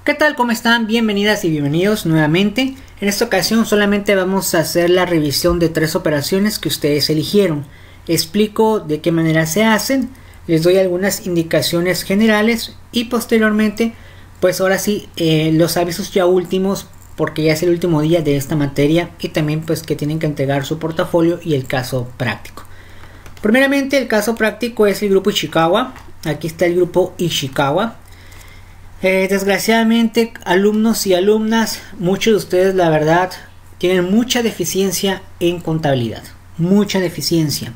¿Qué tal? ¿Cómo están? Bienvenidas y bienvenidos nuevamente. En esta ocasión solamente vamos a hacer la revisión de 3 operaciones que ustedes eligieron. Explico de qué manera se hacen, les doy algunas indicaciones generales y posteriormente, pues ahora sí, los avisos ya últimos, porque ya es el último día de esta materia y también pues que tienen que entregar su portafolio y el caso práctico. Primeramente, el caso práctico es el grupo Ishikawa. Aquí está el grupo Ishikawa. Desgraciadamente, alumnos y alumnas, muchos de ustedes la verdad tienen mucha deficiencia en contabilidad, mucha deficiencia.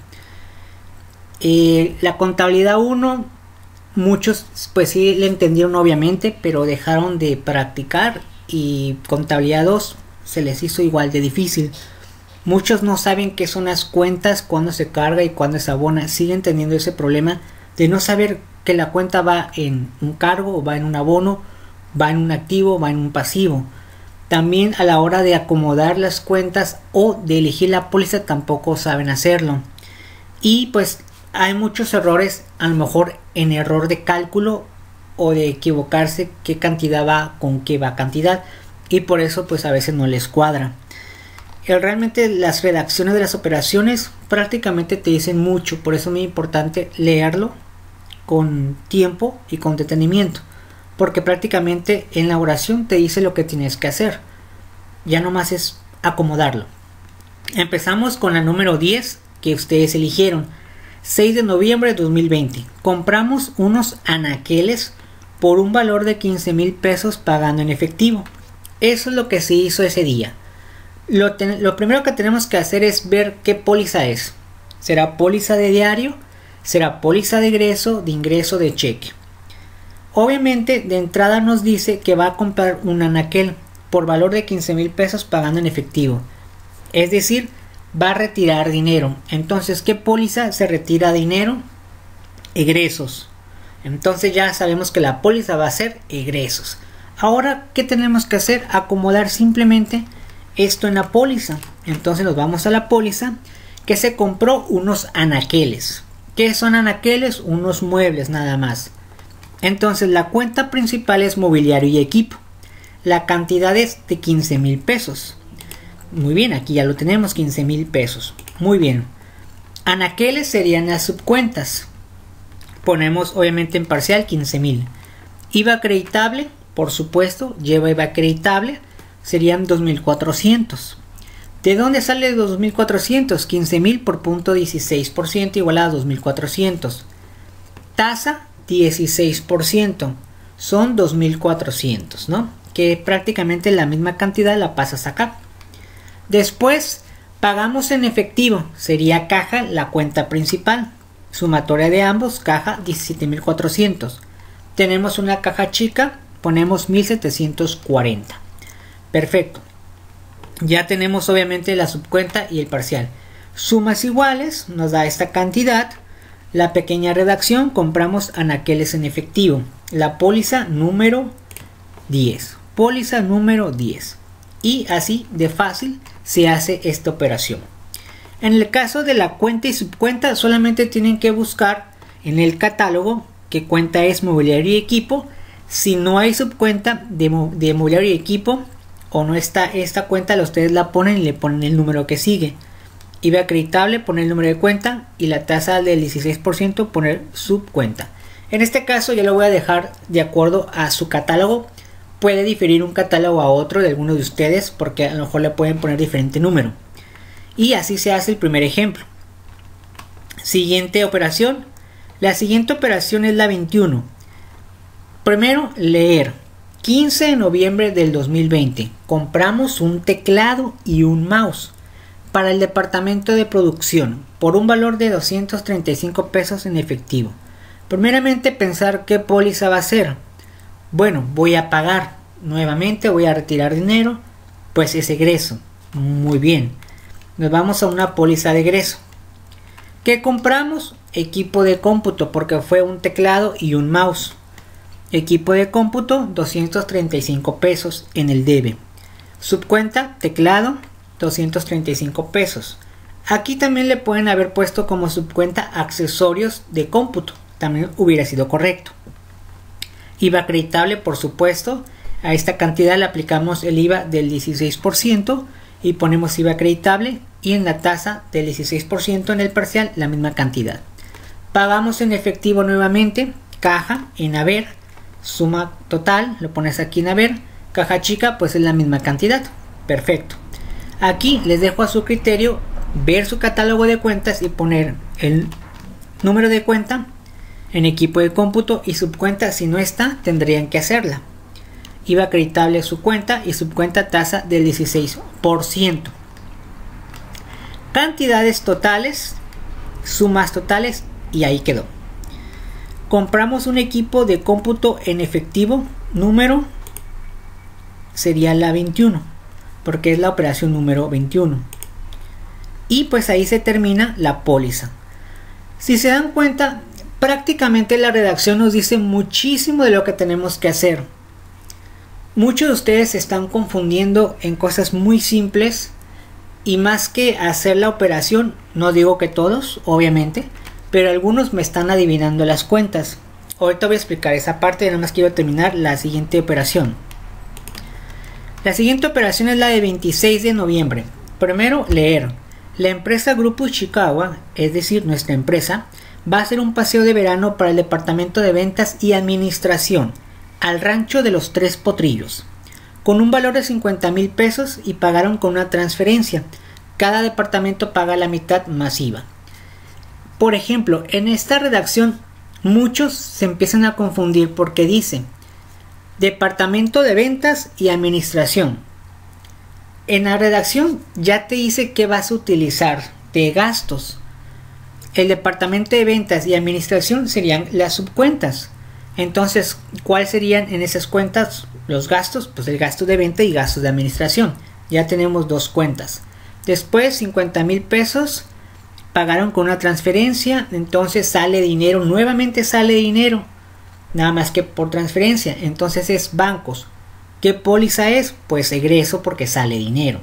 La contabilidad 1, muchos pues sí le entendieron obviamente, pero dejaron de practicar, y contabilidad 2 se les hizo igual de difícil. Muchos no saben qué son las cuentas, cuándo se carga y cuándo se abona. Siguen teniendo ese problema de no saber que la cuenta va en un cargo, o va en un abono, va en un activo, va en un pasivo. También a la hora de acomodar las cuentas o de elegir la póliza tampoco saben hacerlo. Y pues hay muchos errores, a lo mejor en error de cálculo o de equivocarse qué cantidad va con qué va cantidad, y por eso pues a veces no les cuadra. Realmente las redacciones de las operaciones prácticamente te dicen mucho, por eso es muy importante leerlo con tiempo y con detenimiento, porque prácticamente en la oración te dice lo que tienes que hacer, ya nomás es acomodarlo. Empezamos con la número 10 que ustedes eligieron. 6 de noviembre de 2020 compramos unos anaqueles por un valor de 15,000 pesos pagando en efectivo. Eso es lo que se hizo ese día. Lo primero que tenemos que hacer es ver qué póliza es. ¿Será póliza de diario? ¿Será póliza de ingreso de cheque? Obviamente de entrada nos dice que va a comprar un anaquel por valor de 15,000 pesos pagando en efectivo. Es decir, va a retirar dinero. Entonces, ¿qué póliza se retira dinero? Egresos. Entonces ya sabemos que la póliza va a ser egresos. Ahora, ¿qué tenemos que hacer? Acomodar simplemente esto en la póliza. Entonces nos vamos a la póliza que se compró unos anaqueles. ¿Qué son anaqueles? Unos muebles nada más. Entonces la cuenta principal es mobiliario y equipo. La cantidad es de 15,000 pesos. Muy bien, aquí ya lo tenemos, 15,000 pesos. Muy bien. Anaqueles serían las subcuentas. Ponemos obviamente en parcial 15,000. IVA acreditable, por supuesto, lleva IVA acreditable, serían 2,400. ¿De dónde sale 2,400? 15,000 por 0.16% igual a 2,400. Tasa 16%. Son 2,400, ¿no? Que prácticamente la misma cantidad la pasas acá. Después pagamos en efectivo. Sería caja la cuenta principal. Sumatoria de ambos, caja 17,400. Tenemos una caja chica, ponemos 1,740. Perfecto. Ya tenemos obviamente la subcuenta y el parcial. Sumas iguales, nos da esta cantidad. La pequeña redacción, compramos anaqueles en efectivo. La póliza número 10. Póliza número 10. Y así de fácil se hace esta operación. En el caso de la cuenta y subcuenta, solamente tienen que buscar en el catálogo qué cuenta es mobiliario y equipo. Si no hay subcuenta de mobiliario y equipo, o no está esta cuenta, ustedes la ponen y le ponen el número que sigue. IVA acreditable, poner el número de cuenta, y la tasa del 16% poner subcuenta. En este caso yo lo voy a dejar de acuerdo a su catálogo. Puede diferir un catálogo a otro de alguno de ustedes, porque a lo mejor le pueden poner diferente número. Y así se hace el primer ejemplo. Siguiente operación. La siguiente operación es la 21. Primero, leer. 15 de noviembre del 2020. Compramos un teclado y un mouse para el departamento de producción por un valor de 235 pesos en efectivo. Primeramente, pensar qué póliza va a ser. Bueno, voy a pagar. Nuevamente voy a retirar dinero. Pues es egreso. Muy bien. Nos vamos a una póliza de egreso. ¿Qué compramos? Equipo de cómputo, porque fue un teclado y un mouse. Equipo de cómputo, 235 pesos en el debe. Subcuenta, teclado, 235 pesos. Aquí también le pueden haber puesto como subcuenta accesorios de cómputo. También hubiera sido correcto. IVA acreditable, por supuesto. A esta cantidad le aplicamos el IVA del 16% y ponemos IVA acreditable, y en la tasa del 16% en el parcial la misma cantidad. Pagamos en efectivo nuevamente, caja en haber, suma total, lo pones aquí en haber, caja chica pues es la misma cantidad. Perfecto. Aquí les dejo a su criterio ver su catálogo de cuentas y poner el número de cuenta en equipo de cómputo, y subcuenta si no está tendrían que hacerla. IVA acreditable su cuenta y subcuenta tasa del 16%. Cantidades totales, sumas totales, y ahí quedó. Compramos un equipo de cómputo en efectivo, número sería la 21, porque es la operación número 21. Y pues ahí se termina la póliza. Si se dan cuenta, prácticamente la redacción nos dice muchísimo de lo que tenemos que hacer. Muchos de ustedes se están confundiendo en cosas muy simples, y más que hacer la operación, no digo que todos, obviamente, pero algunos me están adivinando las cuentas. Ahorita voy a explicar esa parte, nada más quiero terminar la siguiente operación. La siguiente operación es la de 26 de noviembre. Primero, leer. La empresa Grupo Ishikawa, es decir, nuestra empresa, va a hacer un paseo de verano para el departamento de ventas y administración al rancho de los Tres Potrillos, con un valor de 50,000 pesos, y pagaron con una transferencia. Cada departamento paga la mitad más IVA. Por ejemplo, en esta redacción muchos se empiezan a confundir porque dice departamento de ventas y administración. En la redacción ya te dice qué vas a utilizar de gastos. El departamento de ventas y administración serían las subcuentas. Entonces, ¿cuáles serían en esas cuentas los gastos? Pues el gasto de venta y gastos de administración. Ya tenemos dos cuentas. Después, 50,000 pesos pagaron con una transferencia. Entonces sale dinero, nuevamente sale dinero, nada más que por transferencia. Entonces es bancos. ¿Qué póliza es? Pues egreso, porque sale dinero.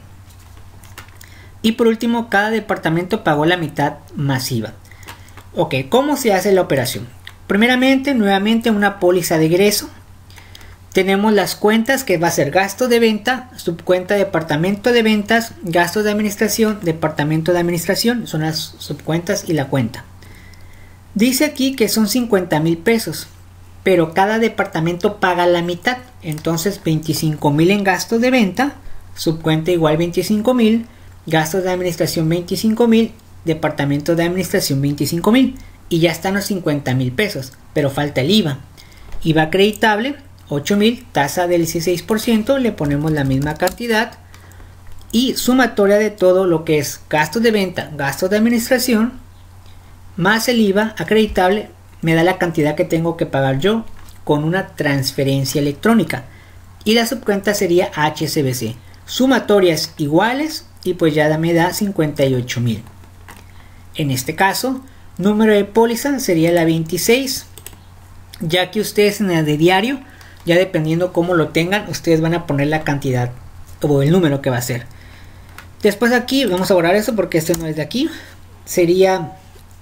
Y por último, cada departamento pagó la mitad más IVA. Ok, ¿cómo se hace la operación? Primeramente, nuevamente una póliza de egreso. Tenemos las cuentas, que va a ser gasto de venta, subcuenta departamento de ventas, gastos de administración, departamento de administración, son las subcuentas y la cuenta. Dice aquí que son 50,000 pesos, pero cada departamento paga la mitad. Entonces 25,000 en gastos de venta, subcuenta igual 25,000, gastos de administración 25,000, departamento de administración 25,000, y ya están los 50,000 pesos, pero falta el IVA. IVA acreditable 8,000, tasa del 16%, le ponemos la misma cantidad, y sumatoria de todo lo que es gastos de venta, gastos de administración, más el IVA acreditable, me da la cantidad que tengo que pagar yo con una transferencia electrónica, y la subcuenta sería HSBC. Sumatorias iguales, y pues ya me da 58,000. En este caso, número de póliza sería la 26, ya que ustedes en el de diario, ya dependiendo cómo lo tengan, ustedes van a poner la cantidad o el número que va a ser. Después aquí vamos a borrar eso porque esto no es de aquí. Sería,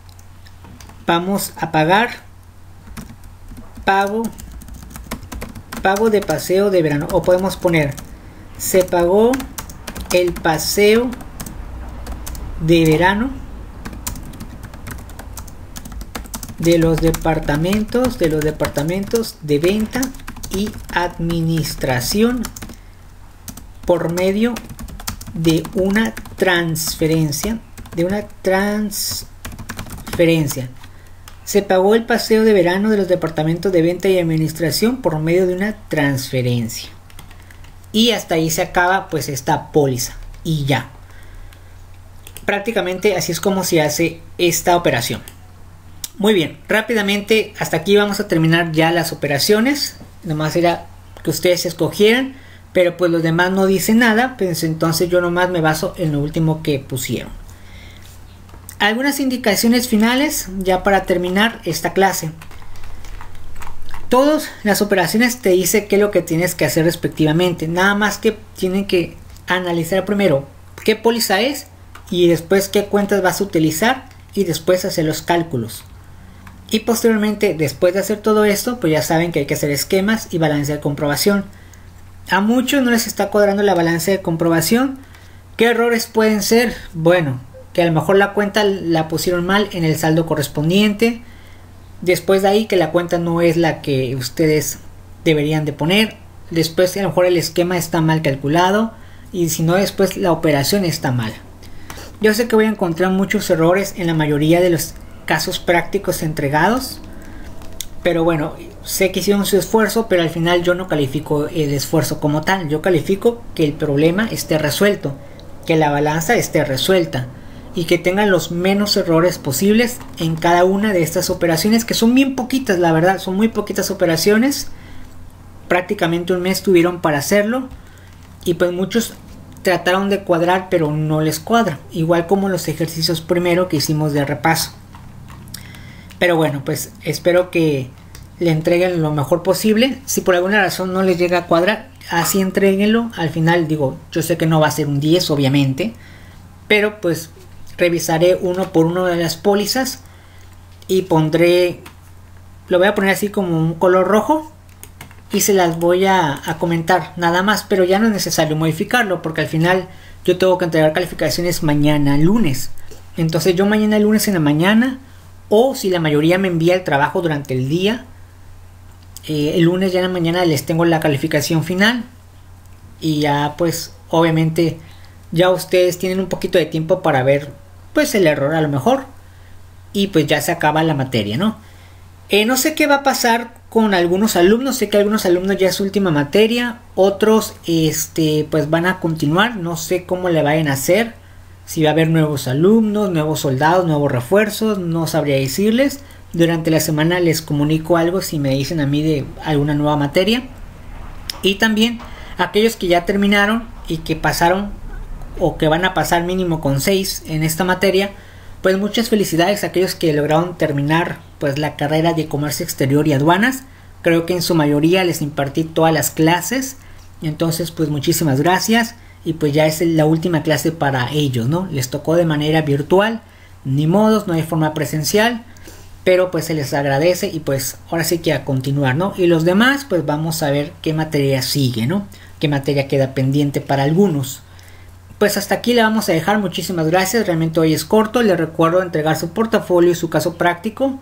vamos a pagar pago de paseo de verano, o podemos poner se pagó el paseo de verano de los departamentos de venta y administración por medio de una transferencia. Se pagó el paseo de verano de los departamentos de venta y administración por medio de una transferencia. Y hasta ahí se acaba pues esta póliza y ya. Prácticamente así es como se hace esta operación. Muy bien, rápidamente hasta aquí vamos a terminar ya las operaciones. Nomás era que ustedes escogieran, pero pues los demás no dicen nada, pues entonces yo nomás me baso en lo último que pusieron. Algunas indicaciones finales ya para terminar esta clase. Todas las operaciones te dice qué es lo que tienes que hacer respectivamente. Nada más que tienen que analizar primero qué póliza es, y después qué cuentas vas a utilizar, y después hacer los cálculos. Y posteriormente, después de hacer todo esto, pues ya saben que hay que hacer esquemas y balance de comprobación. A muchos no les está cuadrando la balanza de comprobación. ¿Qué errores pueden ser? Bueno, que a lo mejor la cuenta la pusieron mal en el saldo correspondiente. Después de ahí que la cuenta no es la que ustedes deberían de poner. Después a lo mejor el esquema está mal calculado. Y si no, después la operación está mal. Yo sé que voy a encontrar muchos errores en la mayoría de los casos prácticos entregados. Pero bueno, sé que hicieron su esfuerzo, pero al final yo no califico el esfuerzo como tal. Yo califico que el problema esté resuelto, que la balanza esté resuelta y que tengan los menos errores posibles en cada una de estas operaciones, que son bien poquitas, la verdad, son muy poquitas operaciones. Prácticamente un mes tuvieron para hacerlo y pues muchos trataron de cuadrar, pero no les cuadra, igual como los ejercicios primero que hicimos de repaso. Pero bueno, pues espero que le entreguen lo mejor posible. Si por alguna razón no les llega a cuadrar, así entréguenlo. Al final, digo, yo sé que no va a ser un 10, obviamente, pero pues revisaré uno por uno de las pólizas y pondré, lo voy a poner así como un color rojo y se las voy a comentar nada más, pero ya no es necesario modificarlo porque al final yo tengo que entregar calificaciones mañana lunes. Entonces yo mañana lunes en la mañana, o si la mayoría me envía el trabajo durante el día, el lunes ya en la mañana les tengo la calificación final y ya pues obviamente ya ustedes tienen un poquito de tiempo para ver pues el error a lo mejor y pues ya se acaba la materia, ¿no? No sé qué va a pasar con algunos alumnos. Sé que algunos alumnos ya es su última materia, otros pues van a continuar, no sé cómo le vayan a hacer, si va a haber nuevos alumnos, nuevos soldados, nuevos refuerzos, no sabría decirles. Durante la semana les comunico algo si me dicen a mí de alguna nueva materia. Y también aquellos que ya terminaron y que pasaron o que van a pasar mínimo con 6 en esta materia, pues muchas felicidades a aquellos que lograron terminar pues la carrera de comercio exterior y aduanas. Creo que en su mayoría les impartí todas las clases, entonces pues muchísimas gracias. Y pues ya es la última clase para ellos, ¿no? Les tocó de manera virtual, ni modos, no hay forma presencial, pero pues se les agradece y pues ahora sí que a continuar, ¿no? Y los demás pues vamos a ver qué materia sigue, ¿no? Qué materia queda pendiente para algunos. Pues hasta aquí le vamos a dejar, muchísimas gracias, realmente hoy es corto. Les recuerdo entregar su portafolio y su caso práctico.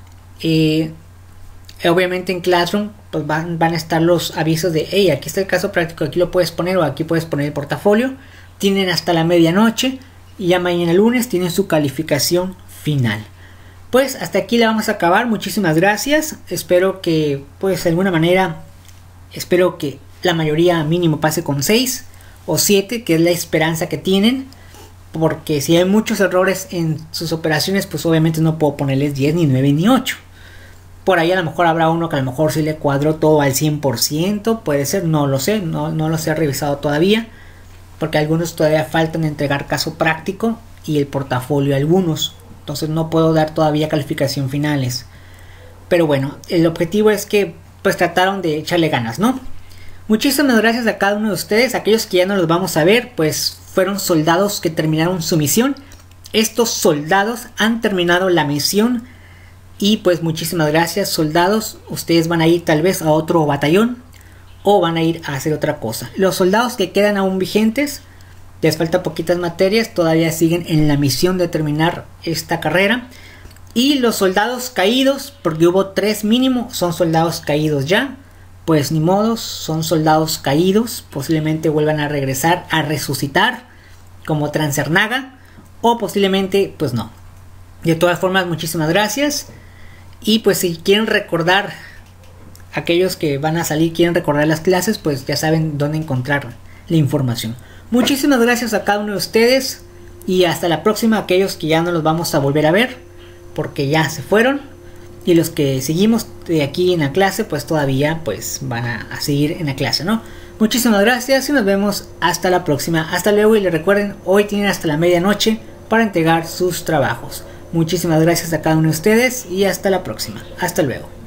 Obviamente en Classroom pues van a estar los avisos de hey, aquí está el caso práctico, aquí lo puedes poner o aquí puedes poner el portafolio. Tienen hasta la medianoche y ya mañana lunes tienen su calificación final. Pues hasta aquí la vamos a acabar, muchísimas gracias. Espero que pues de alguna manera, espero que la mayoría mínimo pase con 6 o 7, que es la esperanza que tienen, porque si hay muchos errores en sus operaciones pues obviamente no puedo ponerles 10 ni 9 ni 8. Por ahí a lo mejor habrá uno que a lo mejor sí le cuadró todo al 100%, puede ser, no lo sé, no los he revisado todavía, porque algunos todavía faltan entregar caso práctico y el portafolio algunos, entonces no puedo dar todavía calificación finales. Pero bueno, el objetivo es que pues trataron de echarle ganas, ¿no? Muchísimas gracias a cada uno de ustedes, aquellos que ya no los vamos a ver, pues fueron soldados que terminaron su misión. Estos soldados han terminado la misión. Y pues muchísimas gracias, soldados. Ustedes van a ir tal vez a otro batallón o van a ir a hacer otra cosa. Los soldados que quedan aún vigentes, les falta poquitas materias, todavía siguen en la misión de terminar esta carrera. Y los soldados caídos, porque hubo 3 mínimo, son soldados caídos ya. Pues ni modos, son soldados caídos. Posiblemente vuelvan a regresar a resucitar como Transernaga, o posiblemente pues no. De todas formas, muchísimas gracias. Y pues si quieren recordar, aquellos que van a salir quieren recordar las clases, pues ya saben dónde encontrar la información. Muchísimas gracias a cada uno de ustedes y hasta la próxima, aquellos que ya no los vamos a volver a ver porque ya se fueron, y los que seguimos de aquí en la clase pues todavía pues van a seguir en la clase, ¿no? Muchísimas gracias y nos vemos hasta la próxima. Hasta luego, y les recuerden, hoy tienen hasta la medianoche para entregar sus trabajos. Muchísimas gracias a cada uno de ustedes y hasta la próxima. Hasta luego.